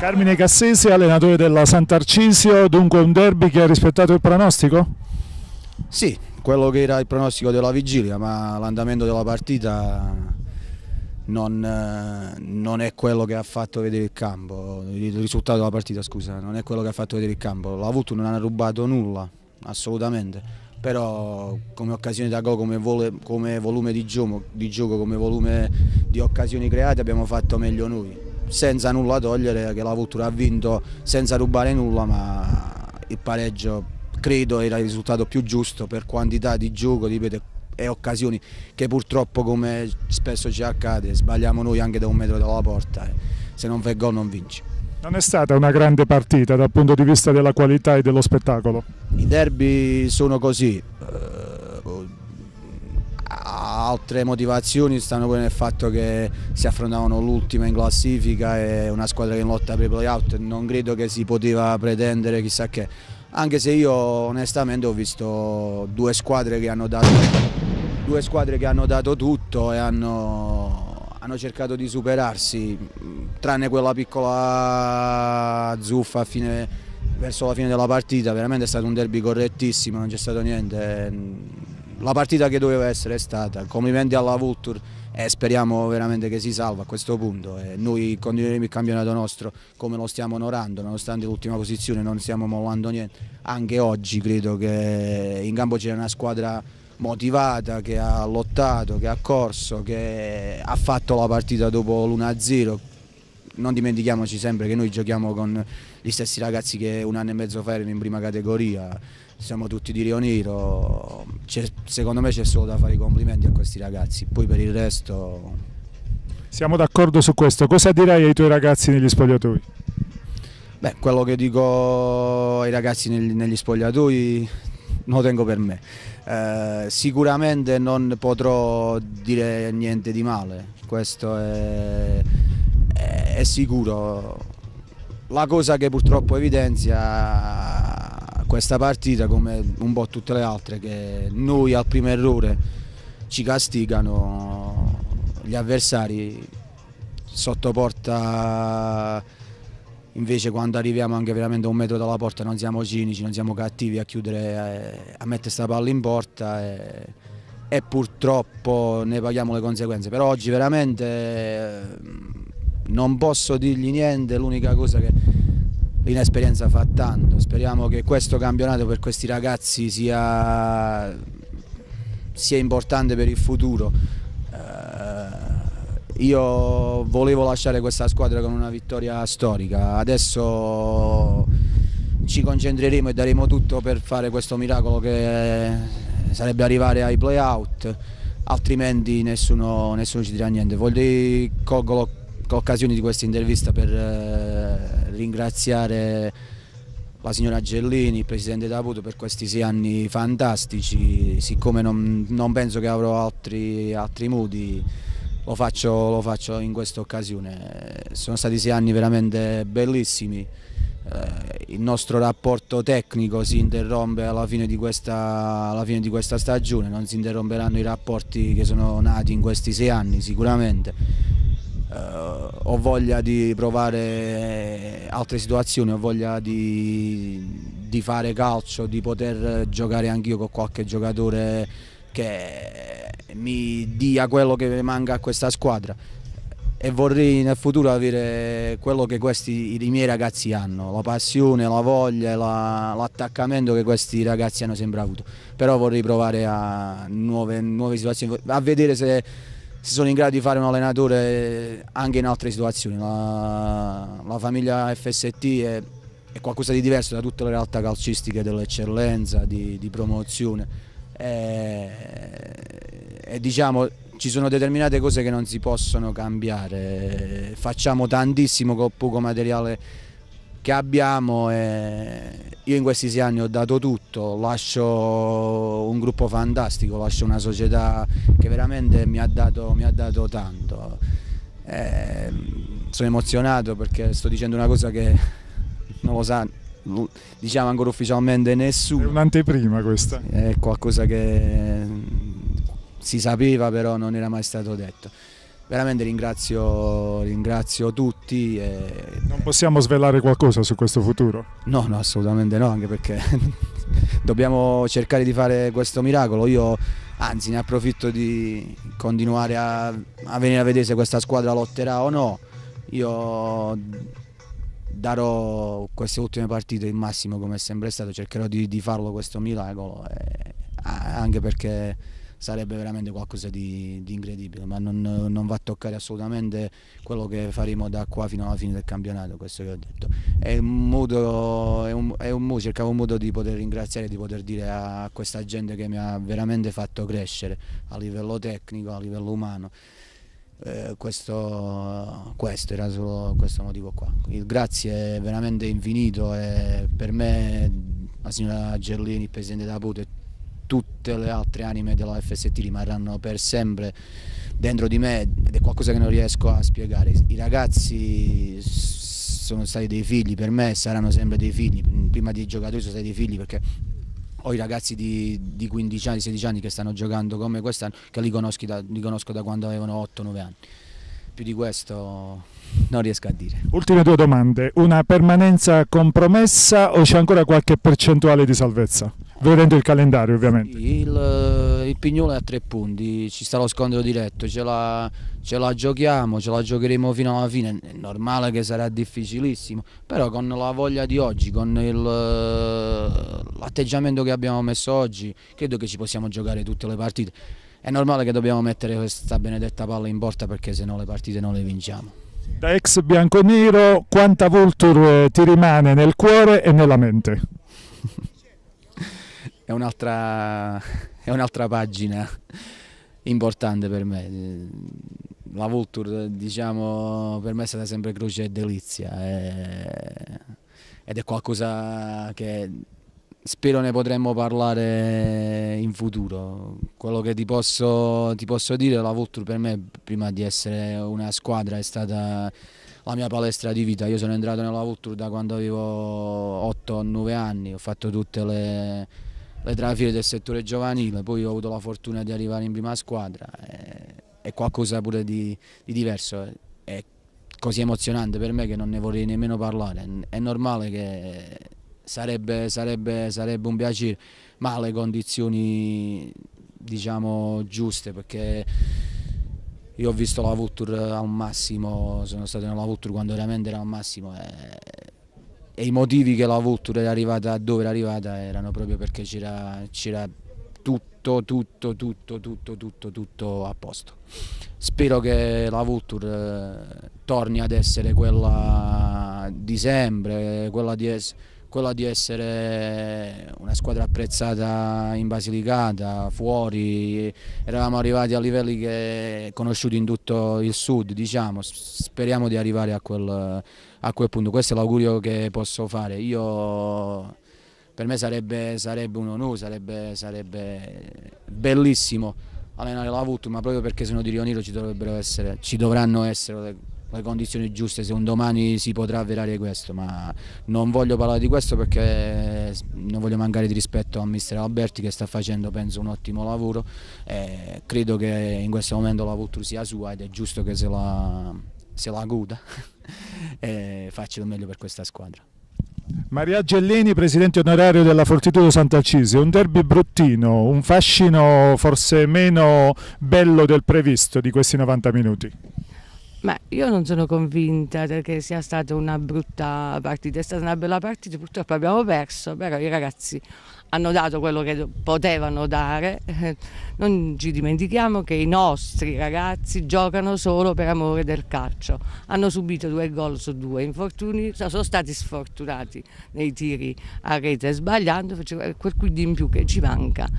Carmine Cassese, allenatore della Sant'Arcisio, dunque un derby che ha rispettato il pronostico? Sì, quello che era il pronostico della vigilia, ma l'andamento della partita non è quello che ha fatto vedere il campo, il risultato della partita, scusa, non è quello che ha fatto vedere il campo. La Vultur non ha rubato nulla, assolutamente, però come occasione da gol, come volume di gioco, come volume di occasioni create abbiamo fatto meglio noi, senza nulla togliere che la Vultur ha vinto senza rubare nulla, ma il pareggio credo era il risultato più giusto per quantità di gioco, ripeto, e occasioni che purtroppo, come spesso ci accade, sbagliamo noi anche da un metro dalla porta, e se non fai gol non vinci. Non è stata una grande partita dal punto di vista della qualità e dello spettacolo? I derby sono così, altre motivazioni stanno pure nel fatto che si affrontavano l'ultima in classifica e una squadra che in lotta per i play-out, non credo che si poteva pretendere chissà che, anche se io onestamente ho visto due squadre che hanno dato tutto e hanno cercato di superarsi, tranne quella piccola zuffa verso la fine della partita. Veramente è stato un derby correttissimo, non c'è stato niente. La partita che doveva essere è stata. Complimenti alla Vultur e speriamo veramente che si salva a questo punto. E noi continueremo il campionato nostro come lo stiamo onorando, nonostante l'ultima posizione non stiamo mollando niente. Anche oggi credo che in campo c'è una squadra motivata, che ha lottato, che ha corso, che ha fatto la partita dopo l'1-0. Non dimentichiamoci sempre che noi giochiamo con gli stessi ragazzi che un anno e mezzo fa erano in prima categoria, siamo tutti di Rio Nero, secondo me c'è solo da fare i complimenti a questi ragazzi, poi per il resto... Siamo d'accordo su questo, cosa direi ai tuoi ragazzi negli spogliatoi? Beh, quello che dico ai ragazzi negli spogliatoi lo tengo per me. Sicuramente non potrò dire niente di male, questo è sicuro. La cosa che purtroppo evidenzia questa partita, come un po' tutte le altre, che noi al primo errore ci castigano, gli avversari sotto porta invece quando arriviamo anche veramente a un metro dalla porta non siamo cinici, non siamo cattivi a chiudere, a mettere sta palla in porta e purtroppo ne paghiamo le conseguenze. Però oggi veramente non posso dirgli niente, l'unica cosa che l'inesperienza fa tanto. Speriamo che questo campionato per questi ragazzi sia importante per il futuro. Io volevo lasciare questa squadra con una vittoria storica, adesso ci concentreremo e daremo tutto per fare questo miracolo che sarebbe arrivare ai play-out, altrimenti nessuno ci dirà niente. Colgo l'occasione di questa intervista per ringraziare la signora Gellini, il presidente Taputo, per questi 6 anni fantastici. Siccome non penso che avrò altri modi, lo faccio in questa occasione. Sono stati 6 anni veramente bellissimi. Il nostro rapporto tecnico si interrompe alla fine di questa stagione, non si interromperanno i rapporti che sono nati in questi 6 anni sicuramente. Ho voglia di provare altre situazioni, ho voglia di fare calcio, di poter giocare anch'io con qualche giocatore che mi dia quello che manca a questa squadra, e vorrei nel futuro avere quello che i miei ragazzi hanno, la passione, la voglia, l'attaccamento che questi ragazzi hanno sempre avuto. Però vorrei provare a nuove situazioni, a vedere se sono in grado di fare un allenatore anche in altre situazioni. La famiglia FST è qualcosa di diverso da tutte le realtà calcistiche dell'eccellenza, di promozione. E diciamo, ci sono determinate cose che non si possono cambiare, facciamo tantissimo col poco materiale che abbiamo e io in questi 6 anni ho dato tutto, lascio un gruppo fantastico, lascio una società che veramente mi ha dato tanto. Sono emozionato perché sto dicendo una cosa che non lo sa, diciamo ancora ufficialmente nessuno. È un'anteprima questa. È qualcosa che si sapeva però non era mai stato detto. veramente ringrazio tutti. Non possiamo svelare qualcosa su questo futuro? No, no, assolutamente no, anche perché dobbiamo cercare di fare questo miracolo. Io anzi ne approfitto di continuare a venire a vedere se questa squadra lotterà o no. Io darò queste ultime partite il massimo come è sempre stato, cercherò di farlo questo miracolo, anche perché sarebbe veramente qualcosa di incredibile, ma non va a toccare assolutamente quello che faremo da qua fino alla fine del campionato, questo che ho detto. Cercavo un modo di poter ringraziare, di poter dire a questa gente che mi ha veramente fatto crescere a livello tecnico, a livello umano. Questo era solo questo motivo qua. Il grazie è veramente infinito e per me la signora Gerlini, il presidente Taputo e tutte le altre anime della FST rimarranno per sempre dentro di me ed è qualcosa che non riesco a spiegare. I ragazzi sono stati dei figli per me, saranno sempre dei figli, prima di giocatori sono stati dei figli perché ho i ragazzi di 15 anni, 16 anni che stanno giocando come quest'anno, che li conosco da quando avevano 8-9 anni. Più di questo non riesco a dire. Ultime due domande, una permanenza compromessa o c'è ancora qualche percentuale di salvezza? Vedendo il calendario ovviamente. Il Pignolo è a 3 punti, ci sta lo scontro diretto, ce la giochiamo, ce la giocheremo fino alla fine, è normale che sarà difficilissimo, però con la voglia di oggi, con l'atteggiamento che abbiamo messo oggi, credo che ci possiamo giocare tutte le partite. È normale che dobbiamo mettere questa benedetta palla in porta perché se no le partite non le vinciamo. Da ex bianconero, quanta Vulture ti rimane nel cuore e nella mente? È un'altra pagina importante per me. La Vulture, diciamo, per me è stata sempre croce e delizia ed è qualcosa che spero ne potremmo parlare in futuro. Quello che ti posso dire, la Vulture per me prima di essere una squadra è stata la mia palestra di vita. Io sono entrato nella Vulture da quando avevo 8-9 anni, ho fatto tutte le trafile del settore giovanile, poi ho avuto la fortuna di arrivare in prima squadra, è qualcosa pure di diverso, è così emozionante per me che non ne vorrei nemmeno parlare, è normale che sarebbe un piacere, ma alle condizioni diciamo giuste, perché io ho visto la Vulture a un massimo, sono stato nella Vulture quando veramente era a un massimo e i motivi che la Vulture era arrivata dove era arrivata erano proprio perché c'era tutto a posto. Spero che la Vulture torni ad essere quella di sempre, quella di essere una squadra apprezzata in Basilicata, fuori, eravamo arrivati a livelli conosciuti in tutto il sud, diciamo. Speriamo di arrivare a quel punto, questo è l'augurio che posso fare. Per me sarebbe un onore, sarebbe bellissimo allenare la Vulture, ma proprio perché sono di Rio Nero ci dovranno essere le condizioni giuste se un domani si potrà avverare questo, ma non voglio parlare di questo perché non voglio mancare di rispetto a mister Alberti che sta facendo penso un ottimo lavoro e credo che in questo momento la Vulture sia sua ed è giusto che se la goda e faccia il meglio per questa squadra. Maria Gellini, presidente onorario della Fortitudo Sant'Alcisio, un derby bruttino, un fascino forse meno bello del previsto di questi 90 minuti. Ma io non sono convinta che sia stata una brutta partita, è stata una bella partita, purtroppo abbiamo perso, però i ragazzi hanno dato quello che potevano dare, non ci dimentichiamo che i nostri ragazzi giocano solo per amore del calcio, hanno subito 2 gol su 2 infortuni, sono stati sfortunati nei tiri a rete sbagliando, quel quid in più che ci manca,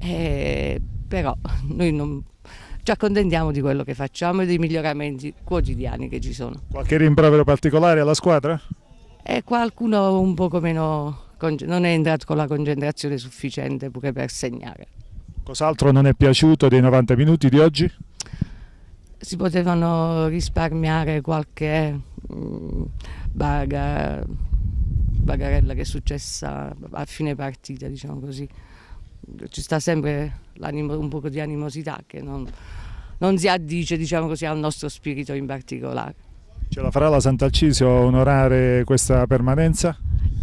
però noi non ci accontentiamo di quello che facciamo e dei miglioramenti quotidiani che ci sono. Qualche rimprovero particolare alla squadra? E qualcuno un poco meno, non è entrato con la concentrazione sufficiente pure per segnare. Cos'altro non è piaciuto dei 90 minuti di oggi? Si potevano risparmiare qualche bagarella che è successa a fine partita, diciamo così. Ci sta sempre un po' di animosità che non non si addice, diciamo così, al nostro spirito in particolare. Ce la farà la Sant'Alcisio a onorare questa permanenza?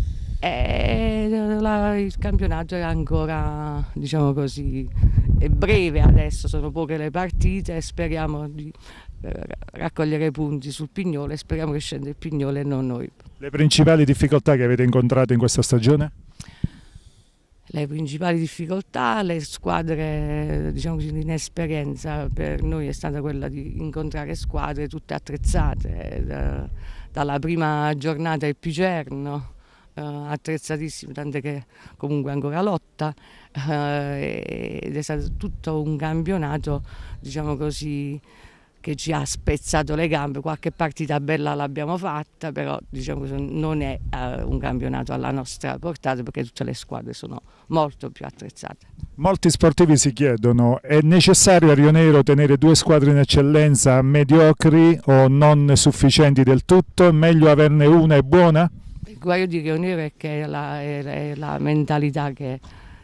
Il campionato è ancora, diciamo così, è breve adesso, sono poche le partite e speriamo di raccogliere punti sul Pignolo e speriamo che scenda il Pignolo e non noi. Le principali difficoltà che avete incontrato in questa stagione? Le principali difficoltà, le squadre, diciamo così, l'inesperienza per noi è stata quella di incontrare squadre tutte attrezzate, dalla prima giornata il Picerno, attrezzatissimo, tant'è che comunque ancora lotta, ed è stato tutto un campionato, diciamo così, che ci ha spezzato le gambe. Qualche partita bella l'abbiamo fatta, però diciamo così, non è un campionato alla nostra portata perché tutte le squadre sono molto più attrezzate. Molti sportivi si chiedono: è necessario a Rio Negro tenere 2 squadre in eccellenza mediocri o non sufficienti del tutto? È meglio averne una e buona? Il guaio di Rio Negro è che è la mentalità che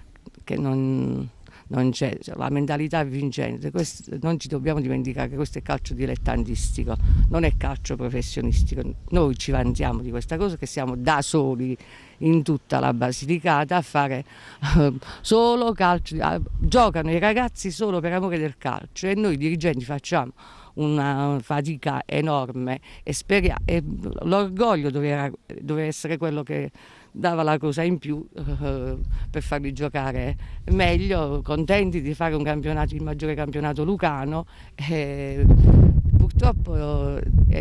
non c'è, cioè, la mentalità vincente. Non ci dobbiamo dimenticare che questo è calcio dilettantistico, non è calcio professionistico. Noi ci vantiamo di questa cosa, che siamo da soli in tutta la Basilicata a fare solo calcio, giocano i ragazzi solo per amore del calcio e noi dirigenti facciamo una fatica enorme e l'orgoglio doveva essere quello che dava la cosa in più per farli giocare meglio, contenti di fare un campionato, il maggiore campionato lucano. Purtroppo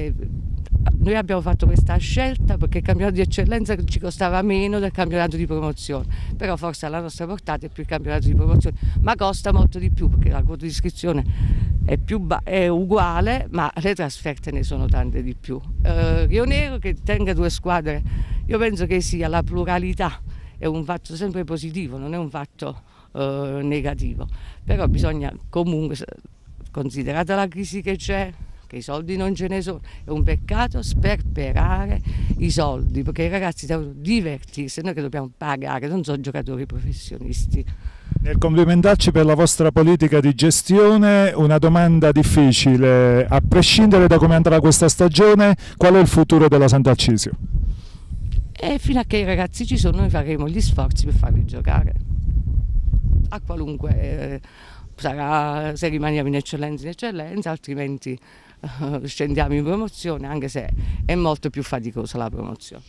noi abbiamo fatto questa scelta perché il campionato di eccellenza ci costava meno del campionato di promozione, però forse alla nostra portata è più il campionato di promozione, ma costa molto di più perché la quota di iscrizione è uguale, ma le trasferte ne sono tante di più. Rio Negro che tenga 2 squadre, io penso che sia la pluralità, è un fatto sempre positivo, non è un fatto negativo, però bisogna comunque, considerata la crisi che c'è, che i soldi non ce ne sono, è un peccato sperperare i soldi, perché i ragazzi devono divertirsi, noi che dobbiamo pagare, non sono giocatori professionisti. Nel complimentarci per la vostra politica di gestione, una domanda difficile: a prescindere da come andrà questa stagione, qual è il futuro della Sant'Alcisio? E fino a che i ragazzi ci sono noi faremo gli sforzi per farli giocare, a qualunque sarà, se rimaniamo in eccellenza, altrimenti scendiamo in promozione, anche se è molto più faticosa la promozione.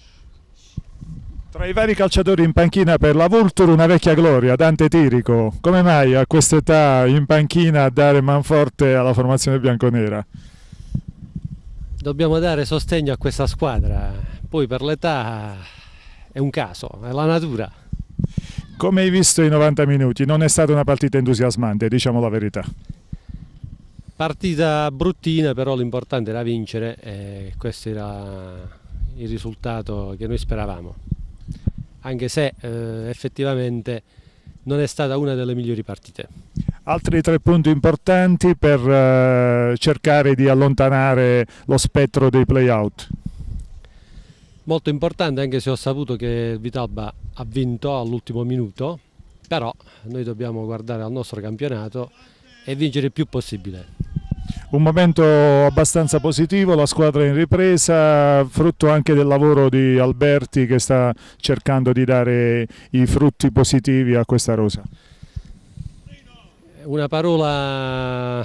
Tra i vari calciatori in panchina per la Vulture, una vecchia gloria, Dante Tirico. Come mai a quest'età in panchina a dare manforte alla formazione bianconera? Dobbiamo dare sostegno a questa squadra, poi per l'età è un caso, è la natura. Come hai visto i 90 minuti? Non è stata una partita entusiasmante, diciamo la verità. Partita bruttina, però l'importante era vincere e questo era il risultato che noi speravamo. Anche se effettivamente non è stata una delle migliori partite. Altri 3 punti importanti per cercare di allontanare lo spettro dei play-out. Molto importante, anche se ho saputo che Vitalba ha vinto all'ultimo minuto, però noi dobbiamo guardare al nostro campionato e vincere il più possibile. Un momento abbastanza positivo, la squadra in ripresa, frutto anche del lavoro di Alberti che sta cercando di dare i frutti positivi a questa rosa. Una parola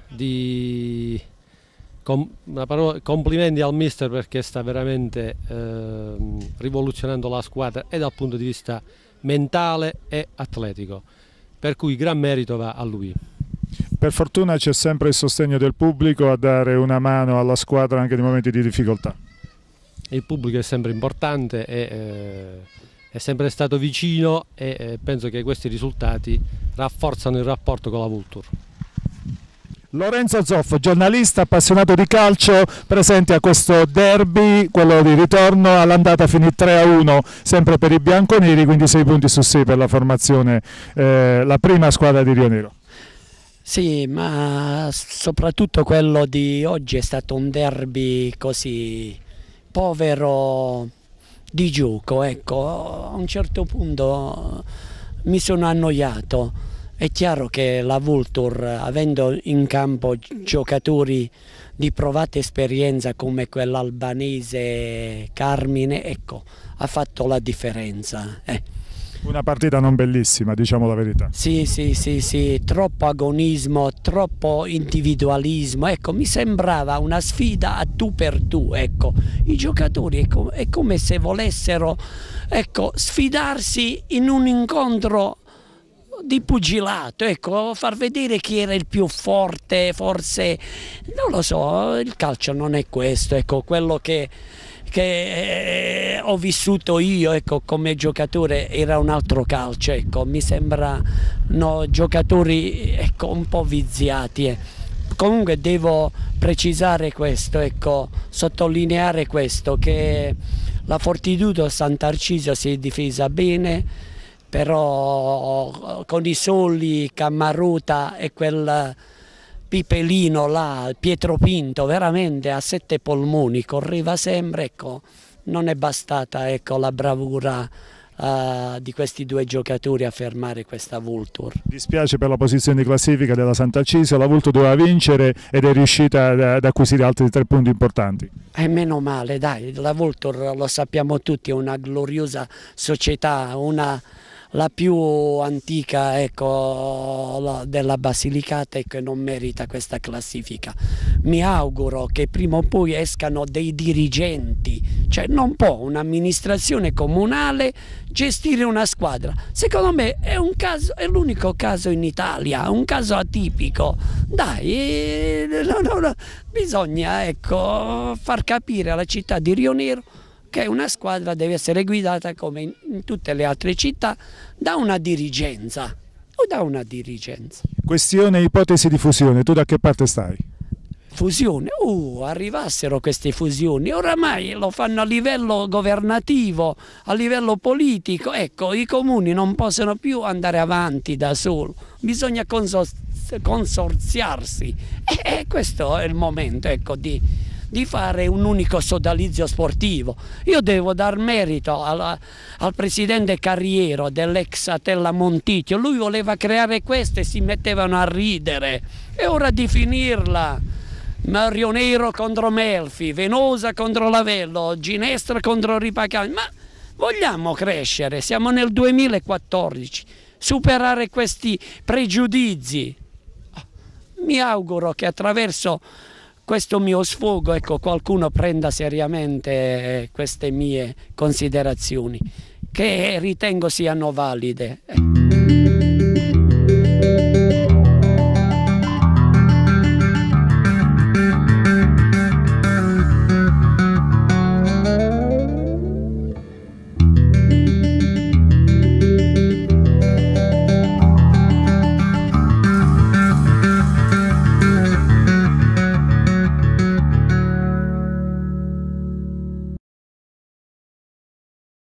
complimenti al mister perché sta veramente rivoluzionando la squadra e dal punto di vista mentale e atletico, per cui gran merito va a lui. Per fortuna c'è sempre il sostegno del pubblico a dare una mano alla squadra anche nei momenti di difficoltà. Il pubblico è sempre importante, è sempre stato vicino e penso che questi risultati rafforzano il rapporto con la Vulture. Lorenzo Zoff, giornalista appassionato di calcio, presente a questo derby, quello di ritorno, all'andata finì 3-1 sempre per i bianconeri, quindi 6 punti su 6 per la formazione, la prima squadra di Rio Negro. Sì, ma soprattutto quello di oggi è stato un derby così povero di gioco, ecco. A un certo punto mi sono annoiato È chiaro che la Vultur, avendo in campo giocatori di provata esperienza come quell'albanese Carmine, ecco, ha fatto la differenza. Una partita non bellissima, diciamo la verità. Sì, troppo agonismo, troppo individualismo, ecco, mi sembrava una sfida a tu per tu, ecco. I giocatori è come se volessero, ecco, sfidarsi in un incontro di pugilato, ecco, far vedere chi era il più forte, forse, non lo so, il calcio non è questo, ecco, quello che ho vissuto io, ecco, come giocatore era un altro calcio, ecco, mi sembrano giocatori, ecco, un po' viziati. Comunque devo precisare questo, ecco, sottolineare questo, che la Fortitudo Sant'Arcisio si è difesa bene, però con i Soli, Cammaruta e quel Pipelino là, Pietro Pinto, veramente a 7 polmoni, correva sempre, ecco, non è bastata, ecco, la bravura di questi due giocatori a fermare questa Vultur. Dispiace per la posizione di classifica della Sant'Arcisio, la Vultur doveva vincere ed è riuscita ad acquisire altri 3 punti importanti. E meno male, dai, la Vultur lo sappiamo tutti, è una gloriosa società, la più antica, ecco, della Basilicata, e che non merita questa classifica. Mi auguro che prima o poi escano dei dirigenti, cioè non può un'amministrazione comunale gestire una squadra. Secondo me è l'unico caso in Italia, un caso atipico. Dai, bisogna, ecco, far capire alla città di Rio Nero che una squadra deve essere guidata, come in tutte le altre città, da una dirigenza. Questione ipotesi di fusione, tu da che parte stai? Fusione? Arrivassero queste fusioni, oramai lo fanno a livello governativo, a livello politico, ecco, i comuni non possono più andare avanti da solo, bisogna consorziarsi, e questo è il momento, ecco, di fare un unico sodalizio sportivo. Io devo dar merito al presidente Carriero dell'ex Atella Montitio, lui voleva creare questo e si mettevano a ridere, è ora di finirla. Rio Nero contro Melfi, Venosa contro Lavello, Ginestra contro Ripacani, ma vogliamo crescere, siamo nel 2014, superare questi pregiudizi. Mi auguro che attraverso questo mio sfogo, ecco, qualcuno prenda seriamente queste mie considerazioni, che ritengo siano valide.